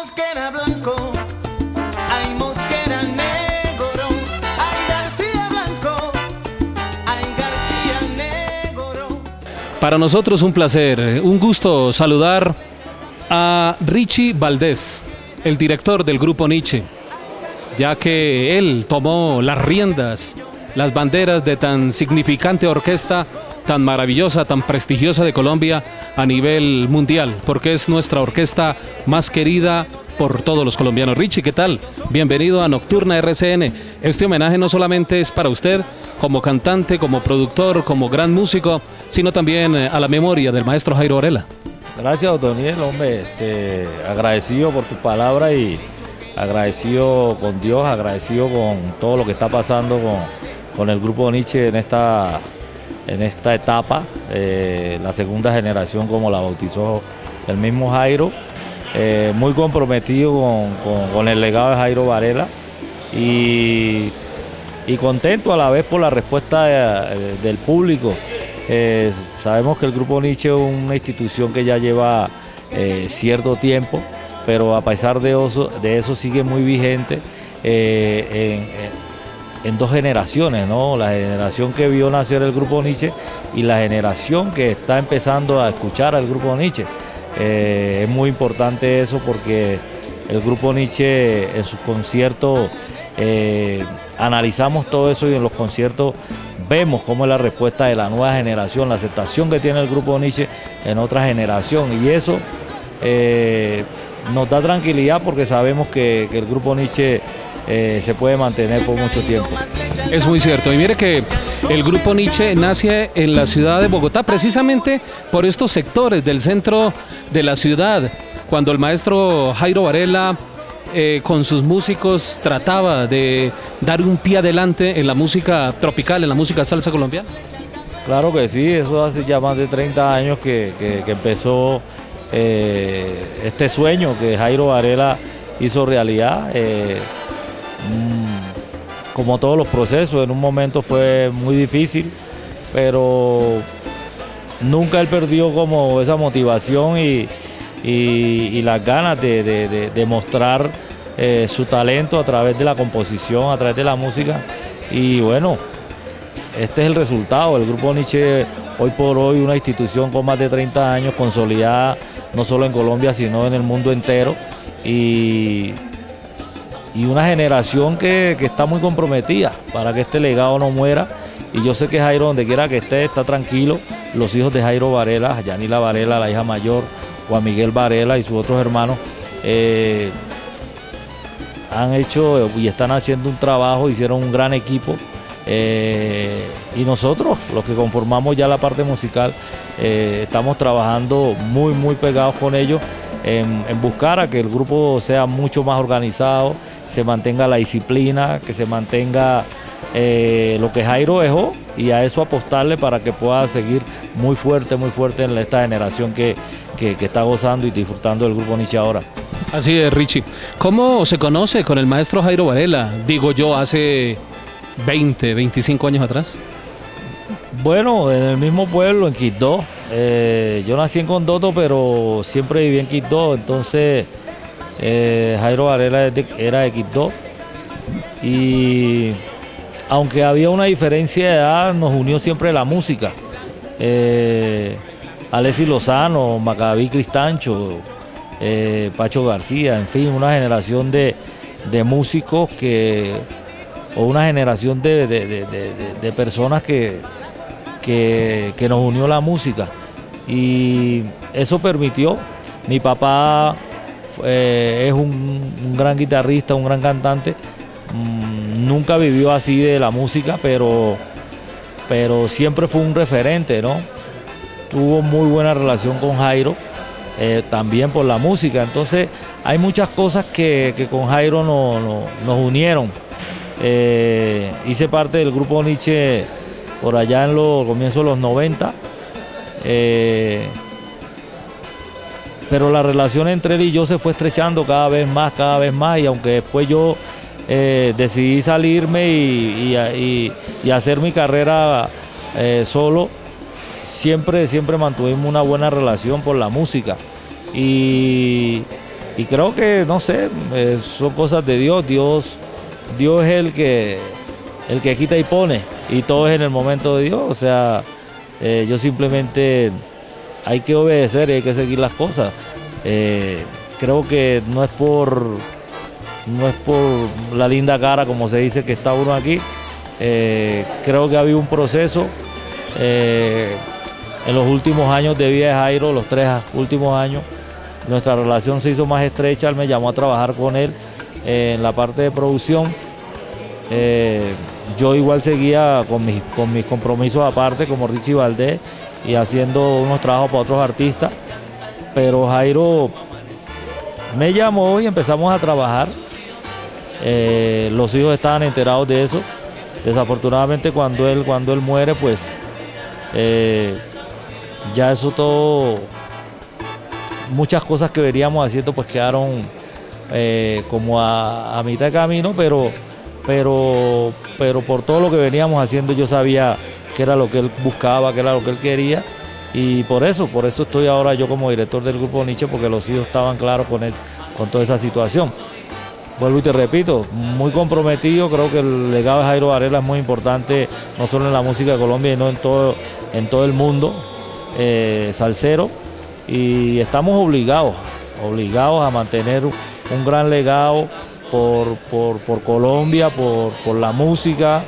Mosquera blanco, ay Mosquera negro, ay García blanco, ay García negro. Para nosotros un placer, un gusto saludar a Richie Valdés, el director del Grupo Nietzsche, ya que él tomó las riendas, las banderas de tan significante orquesta, tan maravillosa, tan prestigiosa de Colombia a nivel mundial, porque es nuestra orquesta más querida por todos los colombianos. Richie, ¿qué tal? Bienvenido a Nocturna RCN. Este homenaje no solamente es para usted como cantante, como productor, como gran músico, sino también a la memoria del maestro Jairo Varela. Gracias, Otoniel, hombre, agradecido por tus palabras y agradecido con Dios, agradecido con todo lo que está pasando con el Grupo Nietzsche en esta etapa, la segunda generación como la bautizó el mismo Jairo, muy comprometido con el legado de Jairo Varela y contento a la vez por la respuesta del público. Sabemos que el Grupo Nietzsche es una institución que ya lleva cierto tiempo, pero a pesar de eso sigue muy vigente en dos generaciones, ¿no? La generación que vio nacer el Grupo Nietzsche y la generación que está empezando a escuchar al Grupo Nietzsche. Es muy importante eso porque el Grupo Nietzsche en sus conciertos analizamos todo eso y en los conciertos vemos cómo es la respuesta de la nueva generación, la aceptación que tiene el Grupo Nietzsche en otra generación, y eso nos da tranquilidad porque sabemos que el Grupo Nietzsche se puede mantener por mucho tiempo. Es muy cierto, y mire que el Grupo Nietzsche nace en la ciudad de Bogotá, precisamente por estos sectores del centro de la ciudad, cuando el maestro Jairo Varela con sus músicos trataba de dar un pie adelante en la música tropical, en la música salsa colombiana. Claro que sí, eso hace ya más de 30 años que empezó este sueño que Jairo Varela hizo realidad. Como todos los procesos, en un momento fue muy difícil, pero nunca él perdió como esa motivación y las ganas de mostrar su talento a través de la composición, a través de la música. Y bueno, este es el resultado. El Grupo Nietzsche hoy por hoy una institución con más de 30 años, consolidada no solo en Colombia sino en el mundo entero, y una generación que está muy comprometida para que este legado no muera. Y yo sé que Jairo, donde quiera que esté, está tranquilo. Los hijos de Jairo Varela, a Yanila Varela, la hija mayor, Juan Miguel Varela y sus otros hermanos, han hecho y están haciendo un trabajo, hicieron un gran equipo. Y nosotros, los que conformamos ya la parte musical, estamos trabajando muy pegados con ellos en buscar a que el grupo sea mucho más organizado, se mantenga la disciplina, que se mantenga lo que Jairo dejó, y a eso apostarle para que pueda seguir muy fuerte en esta generación que está gozando y disfrutando del Grupo Nietzsche ahora. Así es, Richie. ¿Cómo se conoce con el maestro Jairo Varela? Digo yo, hace 20, 25 años atrás. Bueno, en el mismo pueblo, en Quibdó. Yo nací en Condoto, pero siempre viví en Quibdó. Entonces, Jairo Varela era de Quibdó. Y aunque había una diferencia de edad, nos unió siempre la música. Alexis Lozano, Macabí Cristancho, Pacho García, en fin, una generación de músicos o una generación de personas que nos unió la música, y eso permitió. Mi papá es un gran guitarrista, un gran cantante, nunca vivió así de la música, pero siempre fue un referente, ¿no? Tuvo muy buena relación con Jairo, también por la música. Entonces hay muchas cosas que con Jairo nos unieron. Hice parte del Grupo Nietzsche por allá en los comienzos de los 90, pero la relación entre él y yo se fue estrechando cada vez más, y aunque después yo decidí salirme y hacer mi carrera solo, siempre mantuvimos una buena relación por la música, y y creo que, no sé, son cosas de Dios. Dios es el que quita y pone, y todo es en el momento de Dios. O sea, yo simplemente hay que obedecer y hay que seguir las cosas. Creo que no es por la linda cara, como se dice, que está uno aquí. Creo que ha habido un proceso en los últimos años de vida de Jairo, los 3 últimos años. Nuestra relación se hizo más estrecha. Él me llamó a trabajar con él en la parte de producción. Yo igual seguía con mis compromisos aparte, como Richie Valdés, y haciendo unos trabajos para otros artistas. Pero Jairo me llamó y empezamos a trabajar. Los hijos estaban enterados de eso. Desafortunadamente cuando él muere, pues ya eso todo, muchas cosas que veníamos haciendo pues quedaron como a mitad de camino, pero por todo lo que veníamos haciendo yo sabía que era lo que él buscaba, que era lo que él quería, y por eso estoy ahora yo como director del Grupo Nietzsche, porque los hijos estaban claros con toda esa situación. Vuelvo y te repito, muy comprometido. Creo que el legado de Jairo Varela es muy importante, no solo en la música de Colombia, sino en todo el mundo salsero, y estamos obligados a mantener un gran legado por Colombia, por la música,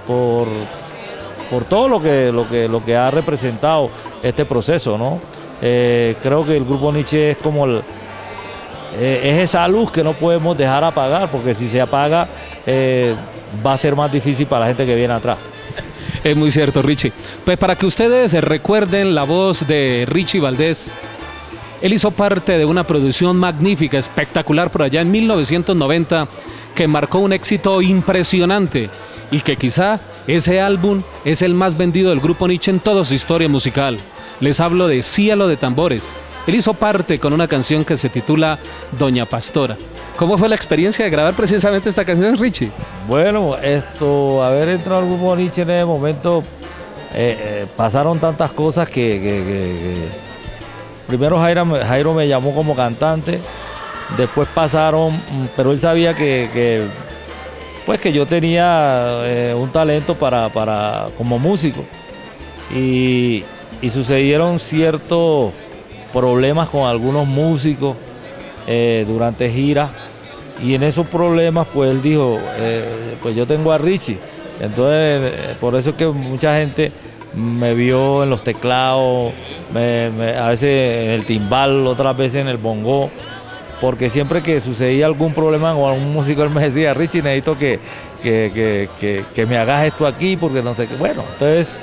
por todo lo que ha representado este proceso, ¿no? Creo que el Grupo Nietzsche es como es esa luz que no podemos dejar apagar, porque si se apaga va a ser más difícil para la gente que viene atrás. Es muy cierto, Richie. Pues para que ustedes recuerden la voz de Richie Valdés, él hizo parte de una producción magnífica, espectacular por allá en 1990, que marcó un éxito impresionante, y que quizá ese álbum es el más vendido del Grupo Nietzsche en toda su historia musical. Les hablo de Cielo de Tambores. Él hizo parte con una canción que se titula Doña Pastora. ¿Cómo fue la experiencia de grabar precisamente esta canción, Richie? Bueno, haber entrado al Grupo Nietzsche en ese momento, pasaron tantas cosas que primero Jairo me llamó como cantante, después pasaron, pero él sabía que yo tenía un talento como músico, y sucedieron ciertos problemas con algunos músicos durante giras, y en esos problemas pues él dijo, pues yo tengo a Richie. Entonces por eso es que mucha gente me vio en los teclados, a veces en el timbal, otras veces en el bongo, porque siempre que sucedía algún problema con algún músico, él me decía, Richie, necesito que me hagas esto aquí, porque no sé qué. Bueno, entonces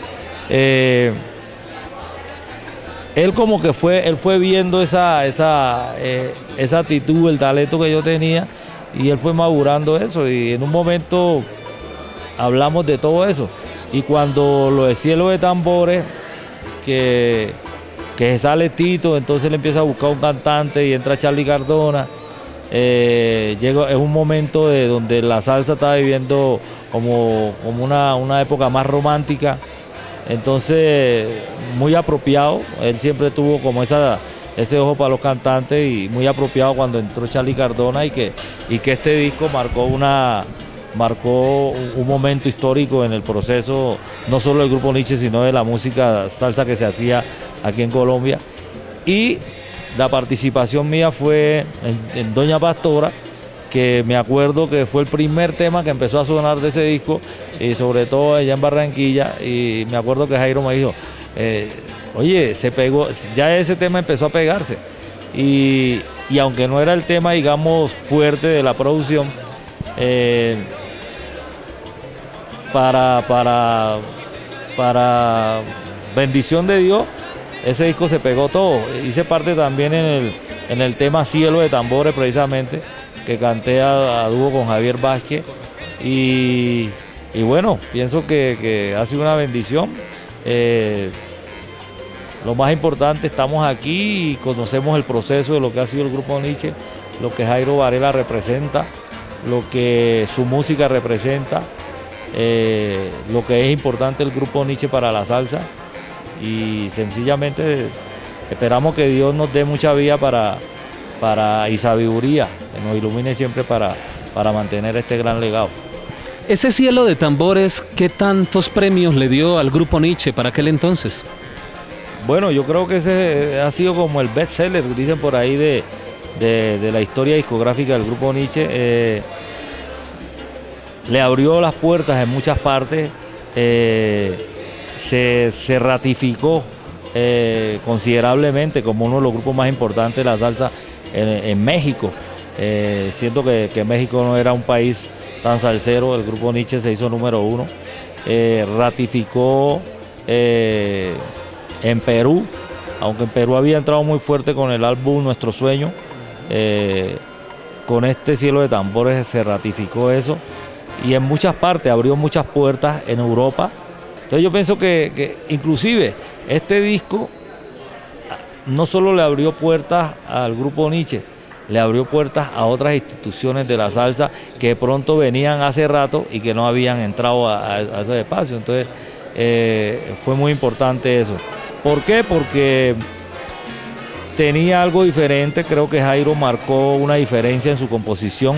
él como que fue viendo esa actitud, el talento que yo tenía, y él fue madurando eso, y en un momento hablamos de todo eso. Y cuando lo de Cielo de Tambores, que sale Tito, entonces él empieza a buscar un cantante y entra Charly Cardona. Es un momento donde la salsa está viviendo como una época más romántica. Entonces, muy apropiado. Él siempre tuvo como ese ojo para los cantantes, y muy apropiado cuando entró Charly Cardona, y que este disco marcó un momento histórico en el proceso, no solo del Grupo Nietzsche, sino de la música salsa que se hacía aquí en Colombia. Y la participación mía fue en Doña Pastora, que me acuerdo que fue el primer tema que empezó a sonar de ese disco, y sobre todo allá en Barranquilla, y me acuerdo que Jairo me dijo, oye, se pegó, ya ese tema empezó a pegarse, y aunque no era el tema, digamos, fuerte de la producción, para bendición de Dios, ese disco se pegó todo. Hice parte también en el tema Cielo de Tambores, precisamente, que canté a dúo con Javier Vázquez, y bueno, pienso que ha sido una bendición. Lo más importante, estamos aquí y conocemos el proceso de lo que ha sido el Grupo Nietzsche, lo que Jairo Varela representa, lo que su música representa, lo que es importante el Grupo Nietzsche para la salsa, y sencillamente esperamos que Dios nos dé mucha vida para y sabiduría, que nos ilumine siempre para mantener este gran legado. Ese cielo de tambores, ¿qué tantos premios le dio al grupo Nietzsche para aquel entonces? Bueno, yo creo que ese ha sido como el best seller, dicen por ahí, de la historia discográfica del grupo Nietzsche. Le abrió las puertas en muchas partes, se ratificó considerablemente como uno de los grupos más importantes de la salsa en México. Siento que México no era un país tan salsero, el grupo Nietzsche se hizo número 1. Ratificó en Perú, aunque en Perú había entrado muy fuerte con el álbum Nuestro Sueño. Con este cielo de tambores se ratificó eso, y en muchas partes abrió muchas puertas en Europa. Entonces yo pienso que inclusive este disco no solo le abrió puertas al grupo Nietzsche, le abrió puertas a otras instituciones de la salsa que de pronto venían hace rato y que no habían entrado a ese espacio. Entonces fue muy importante eso. ¿Por qué? Porque tenía algo diferente. Creo que Jairo marcó una diferencia en su composición.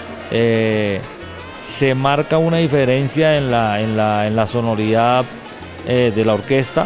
Se marca una diferencia en la sonoridad de la orquesta.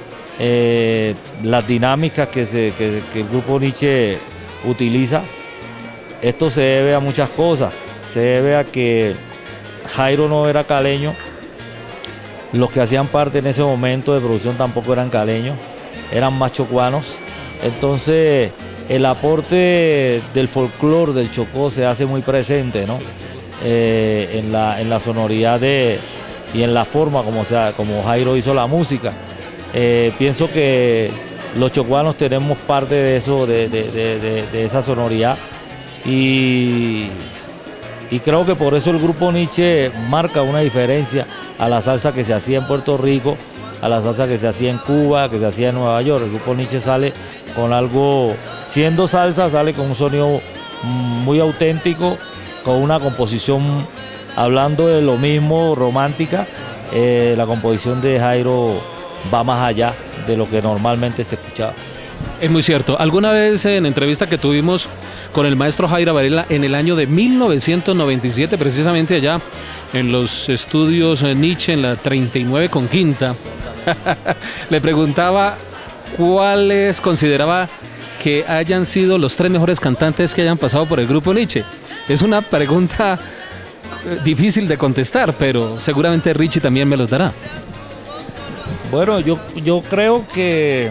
Las dinámicas que el grupo Nietzsche utiliza. Esto se debe a muchas cosas. Se debe a que Jairo no era caleño. Los que hacían parte en ese momento de producción tampoco eran caleños, eran más chocuanos. Entonces el aporte del folclore del Chocó se hace muy presente, ¿no? En la sonoridad y en la forma como Jairo hizo la música. Pienso que los chocuanos tenemos parte de eso, de esa sonoridad, y creo que por eso el grupo Nietzsche marca una diferencia a la salsa que se hacía en Puerto Rico, a la salsa que se hacía en Cuba, que se hacía en Nueva York. El grupo Nietzsche sale con algo, siendo salsa, sale con un sonido muy auténtico, con una composición, hablando de lo mismo, romántica. La composición de Jairo va más allá de lo que normalmente se escuchaba. Es muy cierto. Alguna vez en entrevista que tuvimos con el maestro Jairo Varela en el año de 1997, precisamente allá en los estudios Nietzsche en la 39 con Quinta, le preguntaba cuáles consideraba que hayan sido los 3 mejores cantantes que hayan pasado por el grupo Nietzsche. Es una pregunta difícil de contestar, pero seguramente Richie también me los dará. Bueno, yo creo que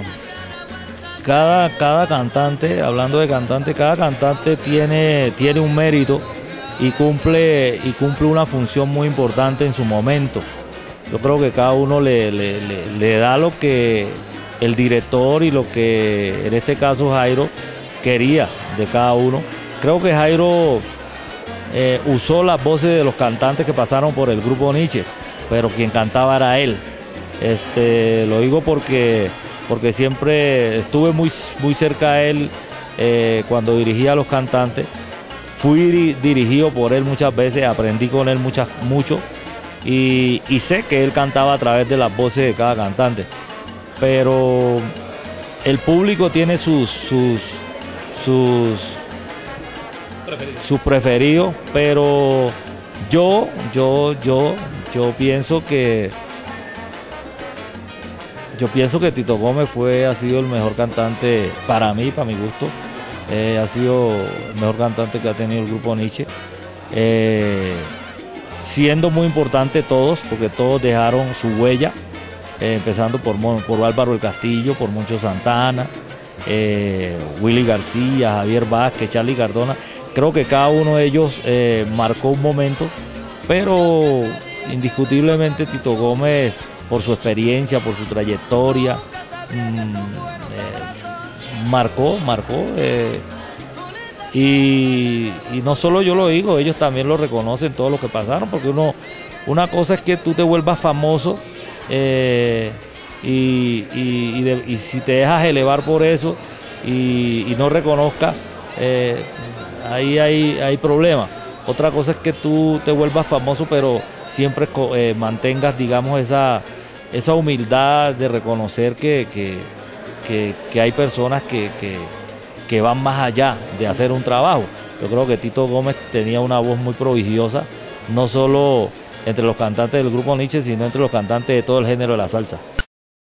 cada cantante, hablando de cantante, cada cantante tiene un mérito y cumple una función muy importante en su momento. Yo creo que cada uno le da lo que el director y lo que en este caso Jairo quería de cada uno. Creo que Jairo usó las voces de los cantantes que pasaron por el grupo Nietzsche, pero quien cantaba era él. Lo digo porque siempre estuve muy cerca a él cuando dirigía a los cantantes. Fui dirigido por él muchas veces, aprendí con él mucho, y sé que él cantaba a través de las voces de cada cantante. Pero el público tiene sus preferidos, pero yo pienso que Tito Gómez ha sido el mejor cantante para mí, para mi gusto. Ha sido el mejor cantante que ha tenido el grupo Nietzsche. Siendo muy importante todos, porque todos dejaron su huella, empezando por Álvaro el Castillo, por Moncho Santana, Willy García, Javier Vázquez, Charly Cardona. Creo que cada uno de ellos marcó un momento, pero indiscutiblemente Tito Gómez, por su experiencia, por su trayectoria, marcó. Y no solo yo lo digo, ellos también lo reconocen, todos los que pasaron, porque una cosa es que tú te vuelvas famoso y si te dejas elevar por eso y no reconozcas, ahí hay problemas. Otra cosa es que tú te vuelvas famoso, pero siempre mantengas, digamos, esa humildad de reconocer que hay personas que que van más allá de hacer un trabajo. Yo creo que Tito Gómez tenía una voz muy prodigiosa, no solo entre los cantantes del grupo Nietzsche, sino entre los cantantes de todo el género de la salsa.